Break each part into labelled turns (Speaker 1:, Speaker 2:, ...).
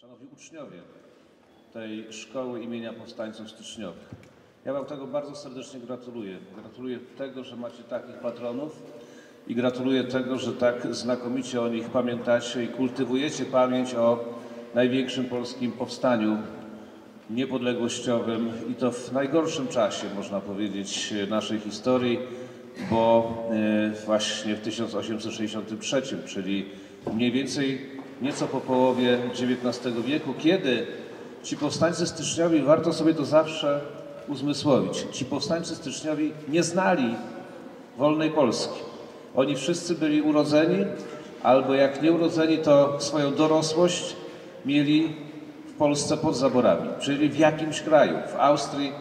Speaker 1: Szanowni uczniowie tej szkoły imienia powstańców styczniowych, ja Wam tego bardzo serdecznie gratuluję. Gratuluję tego, że macie takich patronów i gratuluję tego, że tak znakomicie o nich pamiętacie i kultywujecie pamięć o największym polskim powstaniu niepodległościowym i to w najgorszym czasie, można powiedzieć, naszej historii, bo właśnie w 1863, czyli mniej więcej nieco po połowie XIX wieku, kiedy ci powstańcy styczniowi, warto sobie to zawsze uzmysłowić, ci powstańcy styczniowi nie znali wolnej Polski. Oni wszyscy byli urodzeni, albo jak nie urodzeni, to swoją dorosłość mieli w Polsce pod zaborami, czyli w jakimś kraju, w Austrii,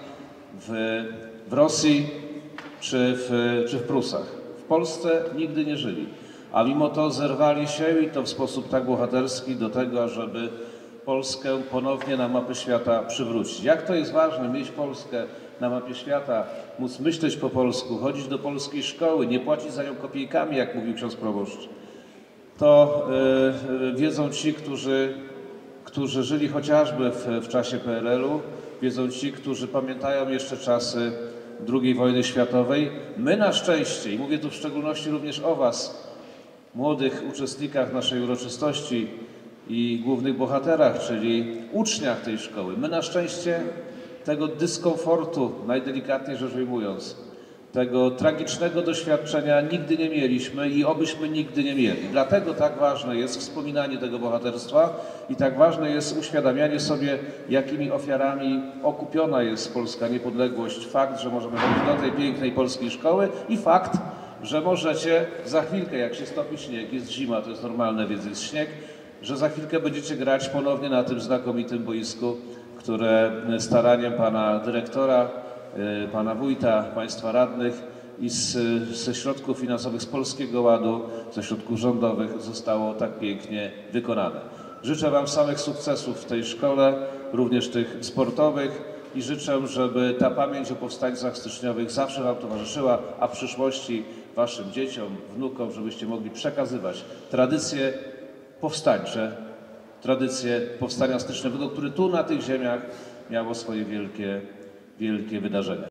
Speaker 1: w Rosji czy w Prusach. W Polsce nigdy nie żyli, a mimo to zerwali się i to w sposób tak bohaterski do tego, żeby Polskę ponownie na mapę świata przywrócić. Jak to jest ważne mieć Polskę na mapie świata, móc myśleć po polsku, chodzić do polskiej szkoły, nie płacić za nią kopiejkami, jak mówił ksiądz proboszcz. To wiedzą ci, którzy żyli chociażby w czasie PRL-u, wiedzą ci, którzy pamiętają jeszcze czasy II wojny światowej. My na szczęście, i mówię tu w szczególności również o was, młodych uczestnikach naszej uroczystości i głównych bohaterach, czyli uczniach tej szkoły, my na szczęście tego dyskomfortu, najdelikatniej rzecz ujmując, tego tragicznego doświadczenia nigdy nie mieliśmy i obyśmy nigdy nie mieli. Dlatego tak ważne jest wspominanie tego bohaterstwa i tak ważne jest uświadamianie sobie, jakimi ofiarami okupiona jest polska niepodległość. Fakt, że możemy chodzić do tej pięknej polskiej szkoły i fakt, że możecie za chwilkę, jak się stopi śnieg, jest zima, to jest normalne, więc jest śnieg, że za chwilkę będziecie grać ponownie na tym znakomitym boisku, które staraniem pana dyrektora, pana wójta, państwa radnych i ze środków finansowych z Polskiego Ładu, ze środków rządowych zostało tak pięknie wykonane. Życzę wam samych sukcesów w tej szkole, również tych sportowych i życzę, żeby ta pamięć o powstańcach styczniowych zawsze wam towarzyszyła, a w przyszłości waszym dzieciom, wnukom, żebyście mogli przekazywać tradycje powstańcze, tradycje powstania styczniowego, które tu na tych ziemiach miało swoje wielkie wydarzenia.